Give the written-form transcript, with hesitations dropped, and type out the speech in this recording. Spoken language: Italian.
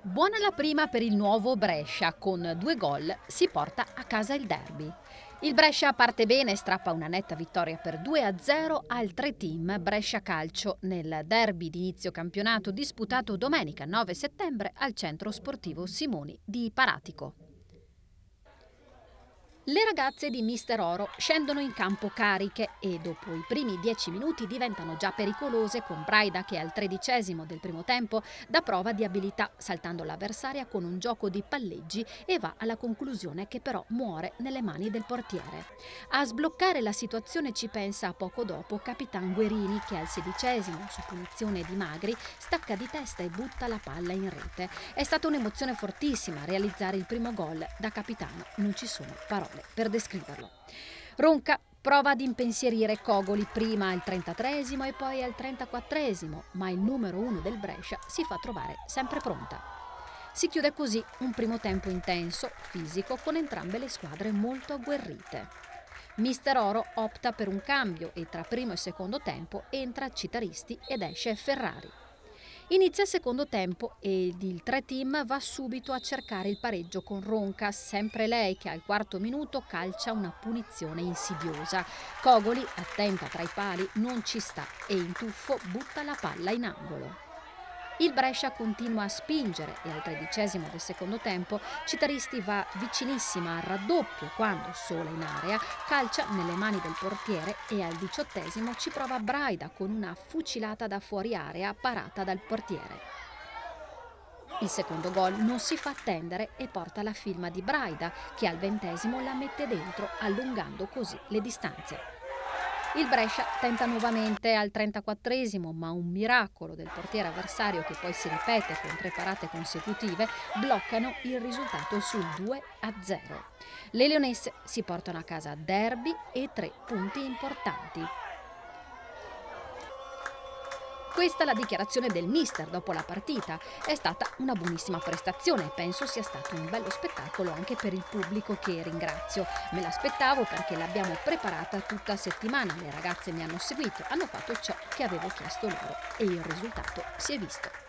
Buona la prima per il nuovo Brescia, con 2 gol si porta a casa il derby. Il Brescia parte bene e strappa una netta vittoria per 2-0 al 3 Team Brescia Calcio nel derby di inizio campionato disputato domenica 9 settembre al centro sportivo Simoni di Paratico. Le ragazze di Mister Oro scendono in campo cariche e dopo i primi 10 minuti diventano già pericolose, con Braida che al 13° del primo tempo dà prova di abilità saltando l'avversaria con un gioco di palleggi e va alla conclusione, che però muore nelle mani del portiere. A sbloccare la situazione ci pensa poco dopo Capitan Guerini, che al 16° su punizione di Magri stacca di testa e butta la palla in rete. È stata un'emozione fortissima realizzare il primo gol. Da capitano non ci sono parole per descriverlo. Ronca prova ad impensierire Cogoli prima al 33° e poi al 34°, ma il numero 1 del Brescia si fa trovare sempre pronta. Si chiude così un primo tempo intenso, fisico, con entrambe le squadre molto agguerrite. Mister Oro opta per un cambio e tra primo e secondo tempo entra Citaristi ed esce Ferrari. Inizia il secondo tempo ed il 3 Team va subito a cercare il pareggio con Ronca, sempre lei che al 4° minuto calcia una punizione insidiosa. Cogoli, attenta tra i pali, non ci sta e in tuffo butta la palla in angolo. Il Brescia continua a spingere e al 13° del secondo tempo Citaristi va vicinissima al raddoppio quando, sola in area, calcia nelle mani del portiere e al 18° ci prova Braida con una fucilata da fuori area parata dal portiere. Il secondo gol non si fa attendere e porta la firma di Braida, che al 20° la mette dentro, allungando così le distanze. Il Brescia tenta nuovamente al 34°, ma un miracolo del portiere avversario, che poi si ripete con 3 parate consecutive, bloccano il risultato sul 2-0. Le leonesse si portano a casa derby e 3 punti importanti. Questa è la dichiarazione del mister dopo la partita. È stata una buonissima prestazione e penso sia stato un bello spettacolo anche per il pubblico, che ringrazio. Me l'aspettavo perché l'abbiamo preparata tutta settimana. Le ragazze mi hanno seguito, hanno fatto ciò che avevo chiesto loro e il risultato si è visto.